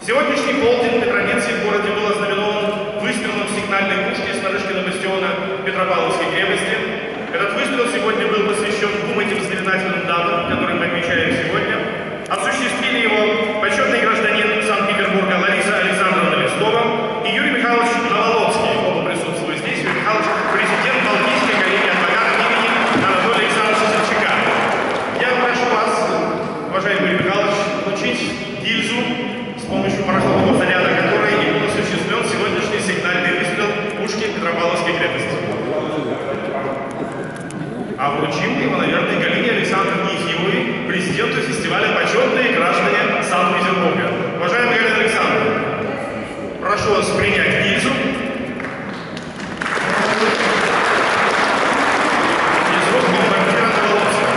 Сегодняшний полдень по традиции в городе был ознаменован выстрелом сигнальной пушки с Нарышкина бастиона Петропавловской крепости. Этот выстрел сегодня был посвящен двум этим знаменательным датам, которые мы отмечаем сегодня. Осуществили его почетный гражданин Санкт-Петербурга Лариса Александровна Листова и Юрий Михайлович Наволоцкий. Оба присутствуют здесь. Юрий Михайлович – президент Балтийской коллегии адвокатов имени Анатолия Александровича Собчака. Я прошу вас, уважаемый Юрий Михайлович, получить гильзу, с помощью порохового заряда которой и был осуществлен сегодняшний сигнальный выстрел пушки Петропавловской крепости. А вручим его, наверное, Галине Александровне Ефимовой, президенту фестиваля «Почетные граждане Санкт-Петербурга». Уважаемая Галина Александровна, прошу вас принять гильзу. Из рук бомбардира Наволоцкого.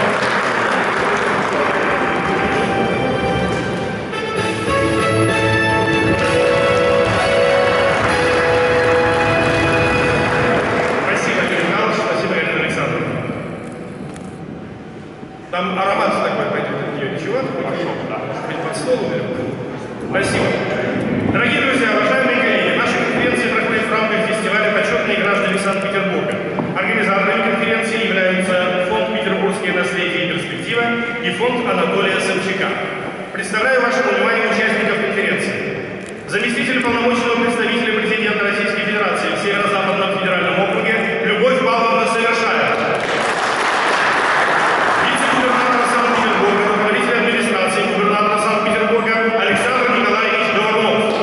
Там аромат такой пойдет от нее. Ничего? Хорошо, да. Может быть, под стол уберем? Спасибо. Дорогие друзья, уважаемые коллеги, наша конференция проходит в рамках фестиваля «Почетные граждане Санкт-Петербурга». Организаторами конференции являются фонд «Петербургское наследие и перспектива» и фонд Анатолия Собчака. Представляю вашему вниманию участников конференции. Заместитель полномочного представителя президента Российской Федерации в Северо-Западном федеральном округе Любовь Павловна Совершаева. Губернатора Санкт-Петербурга Александр Николаевич Говорнов.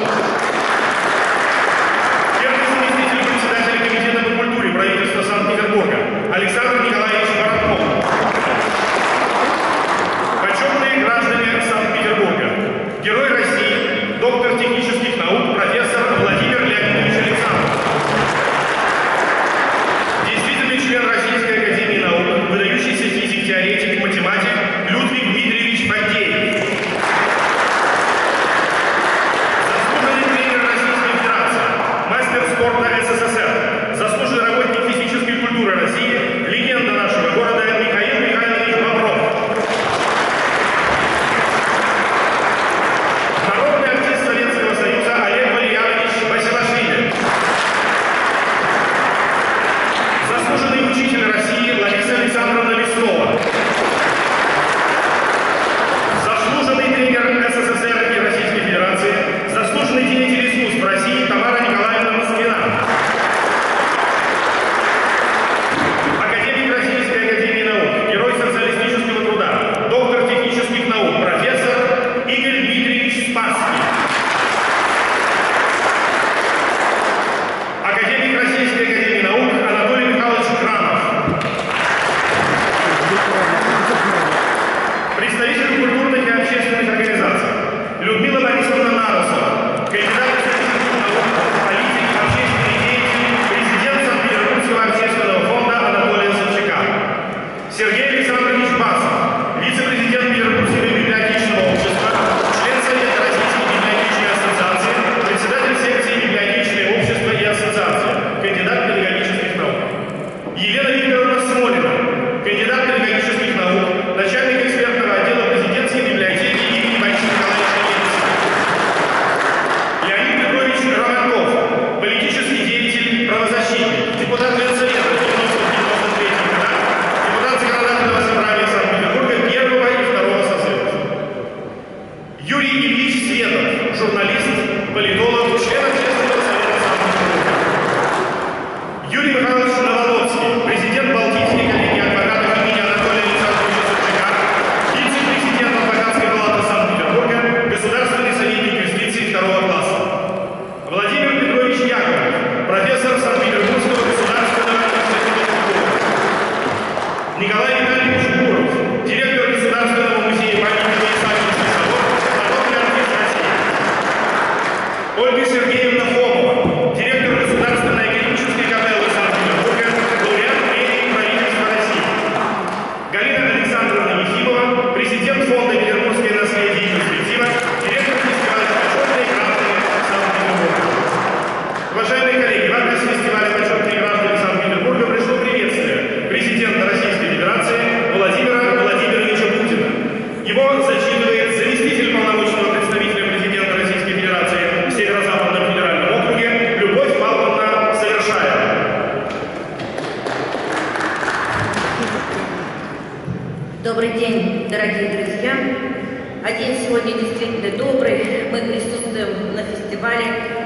Первый заместитель председателя комитета по культуре правительства Санкт-Петербурга Александр Николаевич Воронков. Почетные граждане Санкт-Петербурга. Герой России, доктор технических наук, профессор Владимир Леонидович Александров. Действительный член Российской академии наук, выдающийся физик, теоретик, математик Людвиг Дмитриевич Фадеев. Спорта СССР, заслуженный работник физической культуры России, легенда нашего города Михаил Михайлович Бобров. Народный артист Советского Союза Олег Валерьянович Басилашвили. Заслуженный учитель России Лариса Александровна Листова. Заслуженный тренер СССР и Российской Федерации, заслуженный деятель искусств России Тамара Николаевна Москвина. Академик Российской академии наук, герой социалистического труда, доктор технических наук, профессор Игорь Дмитриевич Спасский. Академик Российской академии наук Анатолий Михайлович Кранов. Представитель культурных и общественных организаций Людмила Борисовна Нарусова, кандидат исторических наук, политик, общественный деятель, президент Санкт-Петербургского общественного фонда Анатолия Собчака. Сергей Александрович Басов, вице-президент Петербургского библиотечного общества, член Совета Российской библиотечной ассоциации, председатель секции библиотечное общество и ассоциации, кандидат педагогических наук. Елена Викторовна Смолина, кандидат педагогических наук, начальник экспертного отдела президентской библиотеки имени Бориса Николаевича Ельцина. Леонид Петрович Романков, политический деятель, правозащитник, депутат Ленсовета 1993 года, депутат Законодательного собрания Санкт-Петербурга первого и второго созывов. Юрий Ильич Светов, журналист, политолог, член Общественного совета Санкт-Петербурга. Юрий Михайлович Наволоцкий, президент Балтийской коллегии адвокатов имени Анатолия Александровича Собчака, вице-президент адвокатской палаты Санкт-Петербурга, государственный советник юстиции второго класса. Владимир Петрович Яковлев, профессор Санкт-Петербургского государственного института культуры. Николай Витальевич Гуров, директор Государственного музея памяти Исаакиевский собор, народный артист России. Ольга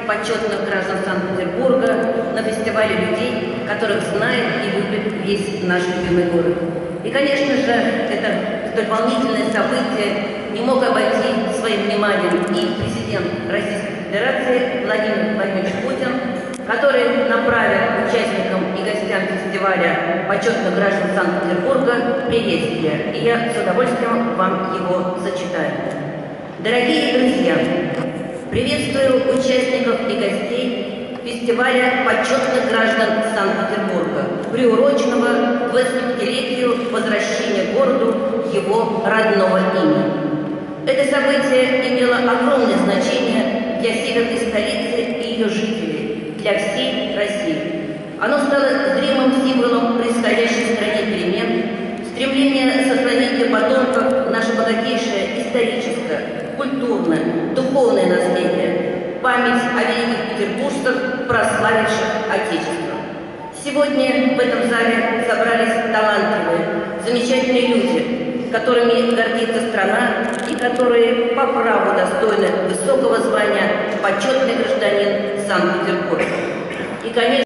почетных граждан Санкт-Петербурга, на фестивале людей, которых знает и любит весь наш любимый город. И, конечно же, это столь волнительное событие не мог обойти своим вниманием и президент Российской Федерации Владимир Владимирович Путин, который направил участникам и гостям фестиваля почетных граждан Санкт-Петербурга приветствие. И я с удовольствием вам его зачитаю. Дорогие друзья, приветствую участников и гостей фестиваля почетных граждан Санкт-Петербурга, приуроченного к 25-летию возвращения городу его родного имени. Это событие имело огромное значение для северной столицы и ее жителей, для всей России. Оно стало зримым символом происходящей в стране перемен, стремление сохранить для потомков наше богатейшее историческое, культурное, духовное наследие, память о великих петербуржцах, прославивших Отечество. Сегодня в этом зале собрались талантливые, замечательные люди, которыми гордится страна и которые по праву достойны высокого звания почетный гражданин Санкт-Петербурга. И, конечно,